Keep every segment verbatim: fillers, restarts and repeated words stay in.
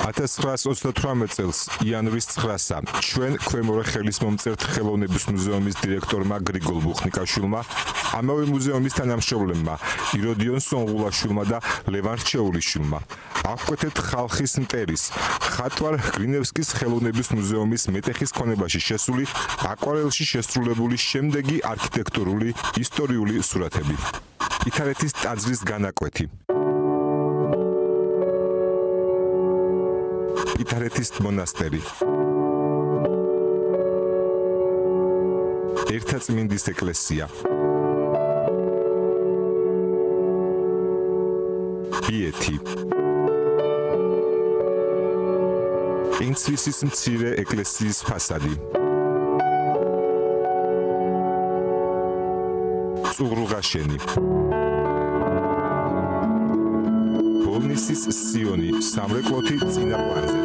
ათას ცხრაას ოცდათვრამეტ წელს იანვრის ცხრასა ჩვენ ქვემორე ხელისმომწერთ ხელოვნების მუზეუმის დირექტორმა გრიგოლ ბუხნიკაშვილმა, ამავე მუზეუმის თანამშრომლებმა იროდიონ სონღულაშვილმა და ლევან რჩეულიშვილმა აღკვეთეთ ხალხის მტერის ხატვარ გრინევსკის ხელოვნების მუზეუმის მეტეხის ქონებაში შესული აკვარელში შესრულებული შემდეგი არქიტექტურული ისტორიული სურათები. ითარეთის ტაძრის განაკვეთი. ითარეთის მონასტერი. ერთაწმინდის ეკლესია. ბიეთი. ინცვისის მცირე ეკლესიის ფასადი. წუღრუღაშენი. ბოლნისის სიონი სამრეკლოთი წინა პლანზე.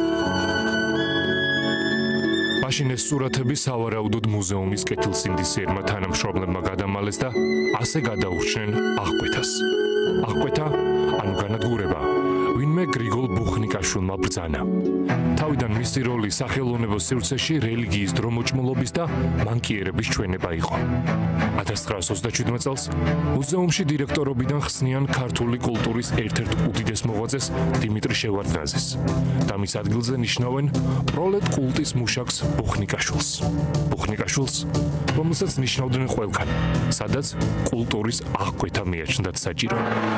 მაშინ ეს სურათები სავარაუდოდ მუზეუმის კეთილსინდისიერმა თანამშრომლებმა გადამალეს და ასე გადაურჩნენ აღკვეთას. აღკვეთა, ანუ განადგურება, ვინმე გრიგოლ ბუხნიკაშვილმა ბრძანა. თავიდან მისი როლი სახელოვნებო სივრცეში რელიგიის დრომოჭმულობის და მანკიერების ჩვენება იყო. ათას ცხრაას ოცდაჩვიდმეტ წელს მუზეუმში დირექტორობიდან ხსნიან ქართული კულტურის ერთ-ერთ უდიდეს მოღვაწეს დიმიტრი შევარდნაძეს და მის ადგილზე ნიშნავენ პროლეტ კულტის მუშაკს ბუხნიკაშვილს. ბუხნიკაშვილს, რომელსაც ნიშნავდნენ ყველგან, სადაც კულტურის აღკვეთა მიაჩნდათ საჭირო.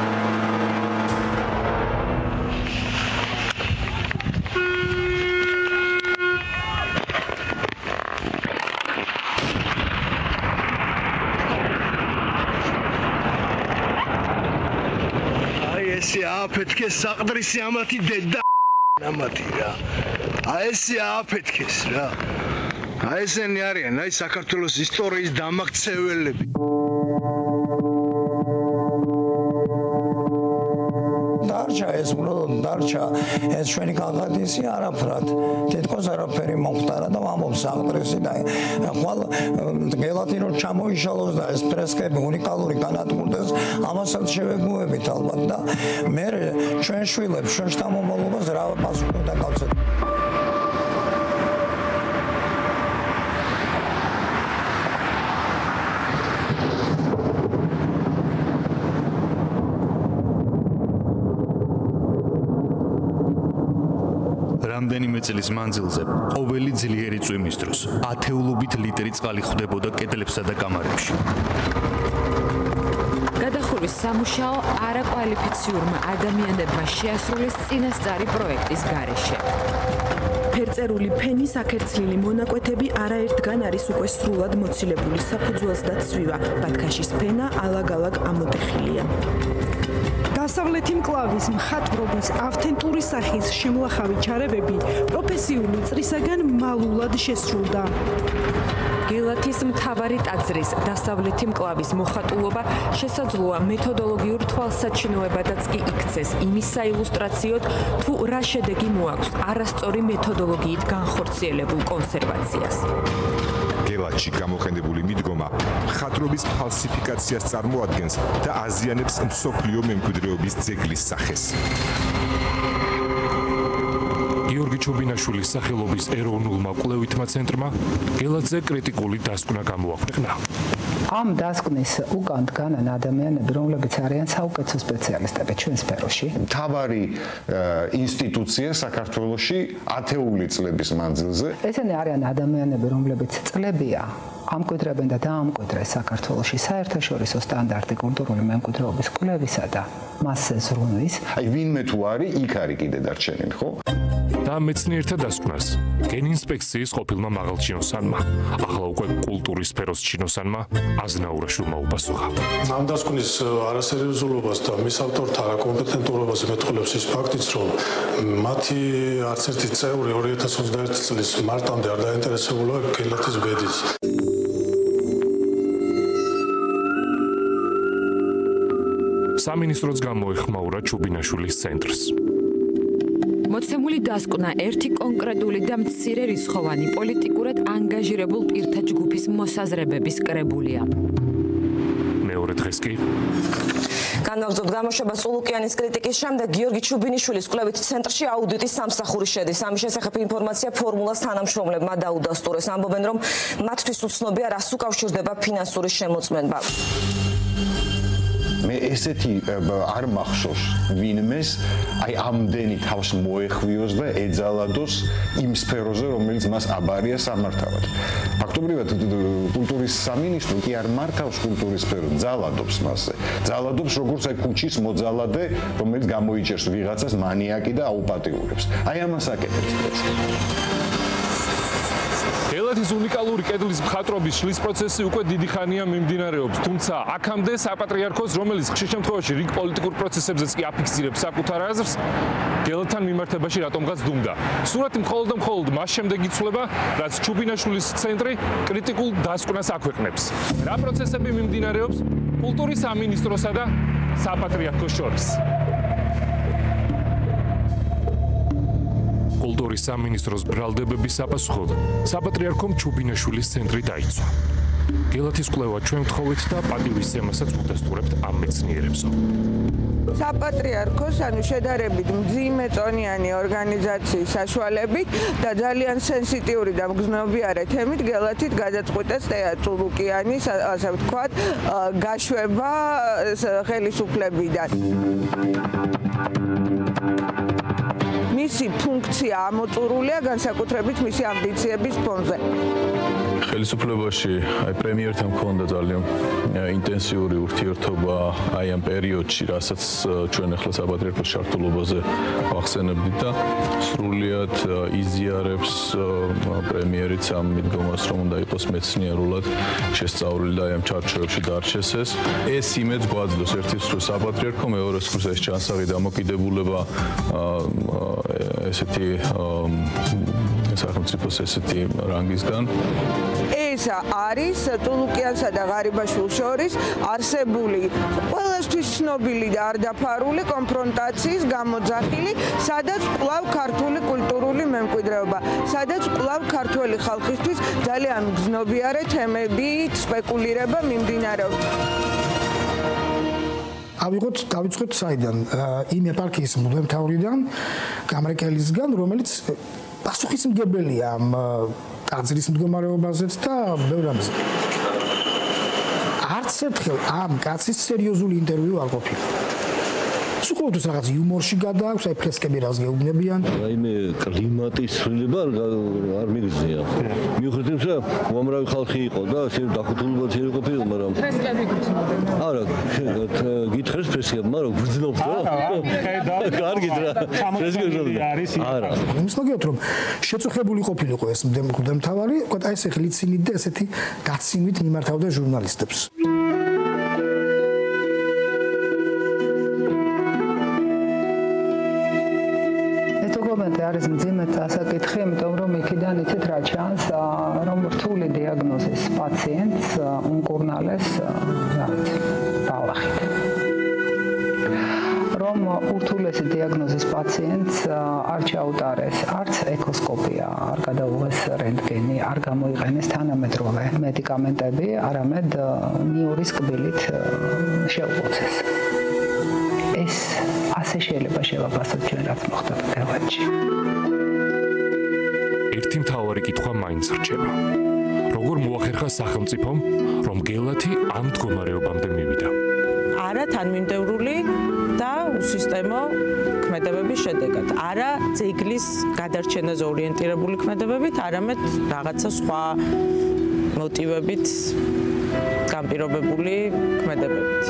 ესე აფეთქეს საყდრისი ამათი დედა ამათი რა. აი ესე აფეთქეს რა. აი ესენი არიან, აი საქართველოს ისტორიის დამაქცეველები. დარჩა ეს უბრალოდ დარჩა ეს ჩვენი კალათისი არაფრად თითქოს არაფერი მომხდარა და ამბობს საყდრისი და ხვალ გელათი რომ ჩამოიშალოს და ეს ფრესკები უნიკალური განადგურდეს ამასაც შევეგუებით ალბათ და მე ჩვენ შვილებს ჩვენ შთამომავლობას რა პასუხი უნდა გავცეთ. რამდენიმე წლის მანძილზე ყოველი ძლიერი წვიმის დროს ათეულობით ლიტრი წყალი ხვდებოდა კედლებსა და კამარებში. გადახურვის სამუშაო არაკვალიფიციურმა ადამიანებმა შეასრულეს წინასწარი პროექტის გარეშე. ფერწერული ფენის აქერცლილი მონაკვეთები არაერთგან არის უკვე სრულად მოცილებული საფუძველს და ცვივა. ბათქაშის ფენა ალაგ-ალაგ ამოტეხილია. დასავლეთი მკლავის მხატვრობის ავთენტური სახის შემლახავი ჩარევები პროფესიული წრისაგან მალულად შესრულდა. გელათის მთავარი ტაძრის დასავლეთი მკლავის მოხატულობა შესაძლოა მეთოდოლოგიურ თვალსაჩინოებადაც კი იქცეს იმის საილუსტრაციოდ, თუ რა შედეგი მოაქვს არასწორი მეთოდოლოგიით განხორციელებულ კონსერვაციას. გელათში გამოყენებული მიდგომა მხატვრობის ფალსიფიკაციას წარმოადგენს და აზიანებს მსოფლიო მემკვიდრეობის ძეგლის სახეს. გიორგი ჩუბინაშვილის სახელობის ეროვნულმა კვლევითმა ცენტრმა გელათზე კრიტიკული დასკვნა გამოაქვეყნა. ამ დასკვნის უკან დგანან ადამიანები, რომლებიც არიან საუკეთესო სპეციალისტები ჩვენ სფეროში. მთავარი ინსტიტუცია საქართველოში ათეული წლების მანძილზე. ესენი არიან ადამიანები, რომლებიც წლებია ამკვიდრებენ და დაამკვიდრეს საქართველოში საერთაშორისო სტანდარტი კულტურული მემკვიდრეობის კვლევისა და მასზე ზრუნვის. აი ვინმე თუ არის, იქ არის კიდე დარჩენილი, ხო? და მეცნიერთა დასკვნას გენინსპექციის ყოფილმა მაღალჩინოსანმა, ახლა უკვე კულტურის სფეროს ჩინოსანმა აზნაურაშვილმა უპასუხა. ამ დასკვნის არასერიოზულობას და მის ავტორთა არაკომპეტენტურობას მეტყველებს ის ფაქტიც, რომ მათი არც ერთი წევრი ორი ათას ოცდაერთი წლის მარტამდე არ დაინტერესებულა გელათის ბედით. სამინისტროც გამოეხმაურა ჩუბინაშვილის ცენტრს. მოცემული დასკვნა ერთი კონკრეტული და მცირე რისხოვანი პოლიტიკურად ანგაჟირებულ პირთა ჯგუფის მოსაზრებების კრებულია. მეორე დღეს კი განვაგრძობთ გამოშვებას წულუკიანის კრიტიკის შემდეგ გიორგი ჩუბინიშვილის კვლევით ცენტრში აუდიტის სამსახური შედის. ამის შესახებ ინფორმაცია ფორმულას თანამშრომლებმა დაუდასტურეს. ამბობენ, რომ მათთვის უცნობია, რას უკავშირდება ფინანსური შემოწმება. მე ესეთი არ მახსოვს ვინმეს აი ამდენი თავს მოეხვიოს და ეძალადოს იმ სფეროზე, რომელიც მას აბარია სამართავად. ფაქტობრივად კულტურის სამინისტრო კი არ მართავს კულტურის სფეროს, ძალადობს მასზე. ძალადობს როგორც აი ქუჩის მოძალადე, რომელიც გამოიჭერს ვიღაცას მანიაკი და აუპატიურებს. აი ამას აკეთებს ეს. გელათის უნიკალური კედლის მხატვრობის შლის პროცესი უკვე დიდი ხანია მიმდინარეობს, თუმცა აქამდე საპატრიარქოს, რომელიც ხშირ შემთხვევაში რიგ პოლიტიკურ პროცესებზეც კი აფიქსირებს საკუთარ აზრს, გელათთან მიმართებაში რატომღაც დუმდა. სურათი მხოლოდ და მხოლოდ მას შემდეგ იცვლება, რაც ჩუბინაშვილის ცენტრი კრიტიკულ დასკვნას აქვეყნებს. რა პროცესები მიმდინარეობს კულტურის სამინისტროსა და საპატრიარქოს შორის? კულტურის სამინისტროს ბრალდებების საპასუხოდ საპატრიარქომ ჩუბინაშვილის ცენტრი დაიცვა. გელათის კვლევა ჩვენ ვთხოვით და პატივისცემასაც უდასტურებთ ამ მეცნიერებსო. საპატრიარქოს, ანუ შედარებით მძიმე წონიანი ორგანიზაციის საშუალებით და ძალიან სენსიტიური და მგრძნობიარე თემით გელათით გადაწყვიტეს წულუკიანის, ასე ვთქვათ, გაშვება ხელისუფლებიდან. მისი ფუნქცია ამოწურულია განსაკუთრებით მისი ამბიციების ფონზე. ხელისუფლებაში აი პრემიერთან მქონდა ძალიან ინტენსიური ურთიერთობა აი ამ პერიოდში, რასაც ჩვენ ახლა საპატრიარქოს ჩართულობაზე ვახსენებდით და სრულიად იზიარებს პრემიერიც ამ მიდგომას, რომ უნდა იყოს მეცნიერულად შესწავლილი და აი ამ ჩარჩოებში დარჩეს ეს. ეს იმედს გვაძლევს ერთის მხრივ საპატრიარქო, მეორეს მხრივ ეს ჩანსაღი დამოკიდებულება ესეთი სახელმწიფოს ესეთი რანგისგან. ეს არის ტულუკიანსა და ღარიბაშვილს შორის არსებული ყველასთვის ცნობილი და არ დაფარული კონფრონტაციის გამოძახილი, სადაც კვლავ ქართული კულტურული მემკვიდრეობა, სადაც კვლავ ქართველი ხალხისთვის ძალიან მგრძნობიარე თემებით სპეკულირება მიმდინარეობს. ავიღოთ, დავიწყოთ საიდან? იმ ეპარქიის მღვდელმთავრიდან, გამრეკელისგან, რომელიც პასუხისმგებელია ამ ტაძრის მდგომარეობაზეც და ბევრ ამაზე. არც ერთხელ ამ კაცის სერიოზული ინტერვიუ არ ყოფილა. სულ რაღაც იუმორში გადააქვს, აი ფრესკები რას გეუბნებიან. რაიმე კლიმატის ცვლილება არ მიგზნია. მიუხედავად იმისა, უამრავი ხალხი იყო და ასე დახუთულობაც არ ყოფილა, მაგრამ ფრესკები გრძნობენ. არა, გითხრეს ფრესკები, მაგრამ გრძნობთ რა? კარგით რა. ფრესკები არის. არა. იმის მოგიოთ რომ შეწუხებული ყოფილიყო ეს მღვდელმთავარი, უბრალოდ აი ეს ხლიცინით და ესეთი გაცინვით მიმართავდა ჟურნალისტებს. არის მძიმე დასაკითხი, იმიტომ რომ იქიდან იცით რა ჩანს, რომ რთული დიაგნოზის პაციენტს უმკურნალეს რაღაც ბალახით. რომ ურთულესი დიაგნოზის პაციენტს არ ჩაუტარეს არც ეკოსკოპია, არ გადაუღეს რენტგენი, არ გამოიყენეს თანამედროვე მედიკამენტები, არამედ ნიურის კბილით შეუყოცეს. ეს ასე შეიძლება შევაფასოთ ჩვენ რაც მოხდა გელათში. ერთი მთავარი კითხვა მაინც რჩება. როგორ მოახერხა სახელმწიფომ, რომ გელათი ამ მდგომარეობამდე მივიდა? არა თანმიმდევრული და უსისტემო ქმედებების შედეგად. არა ძეგლის გადარჩენაზე ორიენტირებული ქმედებებით, არამედ რაღაცა სხვა მოტივებით განპირობებული ქმედებებით.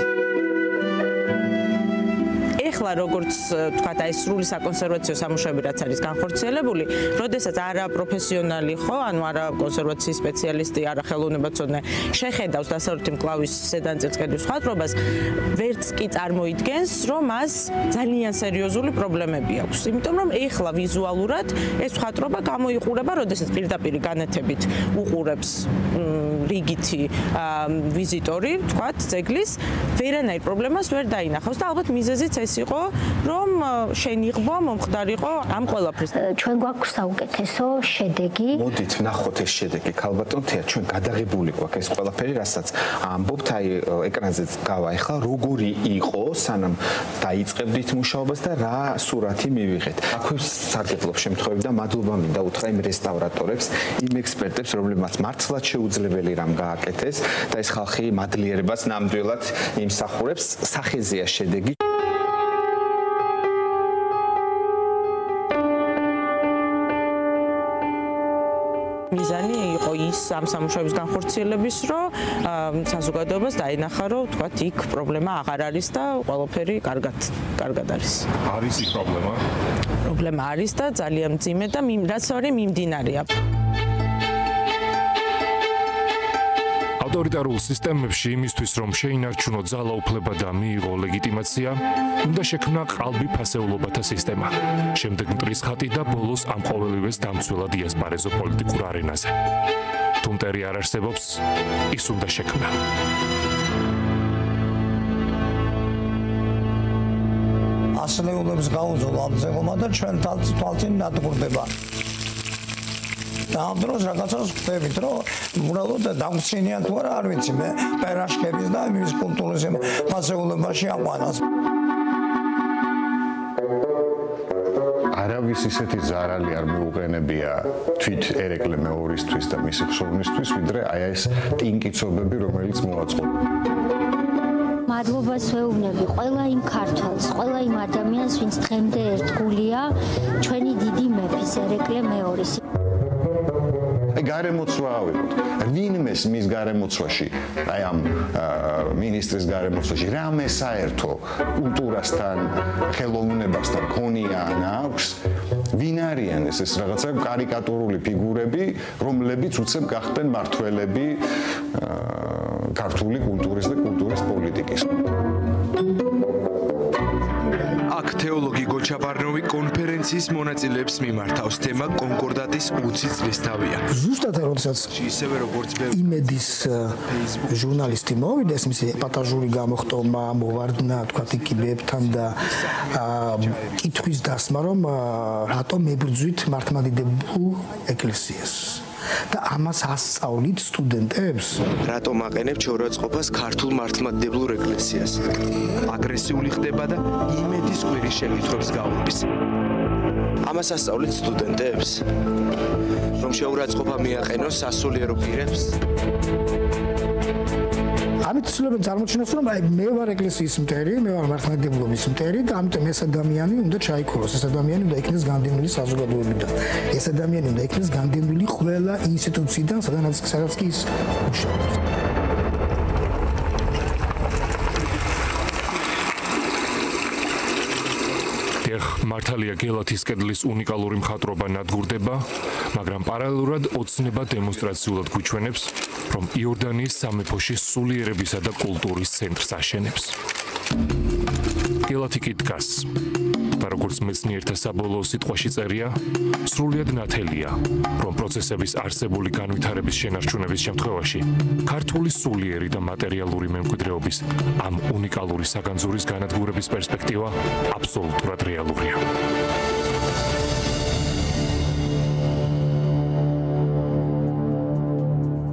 ეხლა როგორც თქვათ აი სრული საკონსერვაციო სამუშაოები რაც არის განხორციელებული, როდესაც არა პროფესიონალი ხო, ანუ არა კონსერვაციის სპეციალისტი, არა ხელოვნებაცოდნე შეხედავს დასავლეთი მკლავის ზედანწირწკედის მხატვრობას, ვერც კი წარმოიდგენს, რომ მას ძალიან სერიოზული პრობლემები აქვს. იმიტომ რომ ეხლა ვიზუალურად ეს მხატვრობა გამოიყურება, როდესაც პირდაპირ განათებით უყურებს რიგითი ვიზიტორი, თქვათ, ძეგლის ვერანაირ პრობლემას ვერ დაინახავს და ალბათ მიზეზიც ეს იყო, რომ შენიღბვა მომხდარიყო ამ ყველაფრის. ჩვენ გვაქვს საუკეთესო შედეგი. მოდით ნახოთ ეს შედეგი, ქალბატონ თეა, ჩვენ გადაღებული გვაქვს ეს ყველაფერი, რასაც ამბობთ, აი ეკრანზე გავა ახლა როგორი იყო, სანამ დაიწყებდით მუშაობას და რა სურათი მივიღეთ. აქვე სარგებლობ შემთხვევები და მადლობა მინდა უთხრა იმ რესტავრატორებს, იმ ექსპერტებს, რომლებმაც მართლაც შეუძლებელი რამ გააკეთეს და ეს ხალხი მადლიერებას ნამდვილად იმსახურებს. სახეზეა შედეგი. მიზანი იყო ის ამ სამუშაოების განხორციელების, რომ საზოგადოებას დაინახა, რომ თქვათ იქ პრობლემა აღარ არის და ყველაფერი კარგად კარგად არის. არის ის პრობლემა? პრობლემა არის და ძალიან მძიმე და რაც არის მიმდინარეა. ავტორიტარულ სისტემებში იმისთვის, რომ შეინარჩუნო ძალაუფლება და მიიღო ლეგიტიმაცია, უნდა შექმნა ყალბი ფასეულობათა სისტემა. შემდეგ მტრის ხატი და ბოლოს ამ ყოველივეს დამცველად იასპარეზო პოლიტიკურ არენაზე. თუ მტერი არ არსებობს, ის უნდა შექმნა. ასლეულებს გაუძოლ ამ ძეგლმა და ჩვენ თვალწინ ნადგურდება. და ამ დროს რაღაცას ხვდებით, რომ უბრალოდ დამხსენიან თუ არა, არ ვიცი, მე პერაშკების და მის კულტურის ფასეულებაში აყვანას. არავის ისეთი ზარალი არ მეუყენებია თვით ერეკლე მეორისთვის და მისი ხსოვნისთვის, ვიდრე აი ეს ტინკიცობები, რომელიც მოაწყო. მადლობას ვეუბნები ყველა იმ ქართველს, ყველა იმ ადამიანს, ვინც დღემდე ერთგულია ჩვენი დიდი მეფის ერეკლე მეორის. აი გარემოცვა ავიღოთ. ვინმეს მის გარემოცვაში, აი ამ მინისტრის გარემოცვაში რამე საერთო კულტურასთან, ხელოვნებასთან ქონია ან აქვს, ვინ არიან ეს ეს რაღაცა კარიკატურული ფიგურები, რომლებიც უცებ გახდნენ მართველები ქართული კულტურის და კულტურის პოლიტიკის. აქ თეოლოგი გოჩაბარნოვი კონფერენციის მონაწილეებს მიმართავს თემა კონკორდატის ოცი წლის თავია. ზუსტად როდესაც ისევე როგორც იმედის ჟურნალისტი მოვიდა, ეს მისი პატაჟური გამოხტომა, მოვარდნა, თქვა იქიბებთან და კითხვის დასმა, რომ რატომ მებრძვით მართლმადიდებულ ეკლესიას. და ამას ასწავლით სტუდენტებს. რატომ აყენებ ჩორაწყობას ქართულ მართლმადიდებლურ ეკლესიას? აგრესიული ხდება და იმედის კვირის შემთხვევებს გაურბის. ამას ასწავლით სტუდენტებს, რომ შეურაცხყოფა მიაყენოს სასულიერო პირებს. ამით ცდილობენ წარმოჩინოს, რომ აი მე ვარ ეკლესიის მტერი, მე ვარ მართლმადიდებლობის მტერი და ამიტომ ეს ადამიანი უნდა ჩაიქოლოს, ეს ადამიანი უნდა იქნეს განდევნილი საზოგადოებიდან. ეს ადამიანი უნდა იქნეს განდევნილი ყველა ინსტიტუციიდან, სადაც სადაც კი ის მუშაობს. მართალია გელათის კედლის უნიკალური მხატვრობა ნადგურდება, მაგრამ პარალელურად ოცნება დემონსტრაციულად გვიჩვენებს, რომ იორდანიის სამეფოში სულიერებისა და კულტურის ცენტრს აშენებს. გელათი კი დგას და როგორც მეცნიერთა საბოლოო სიტყვაში წერია, სრულიად ნათელია, რომ პროცესების არსებული განვითარების შენარჩუნების შემთხვევაში ქართული სულიერი და მატერიალური მემკვიდრეობის ამ უნიკალური საგანძურის განადგურების პერსპექტივა აბსოლუტურად რეალურია.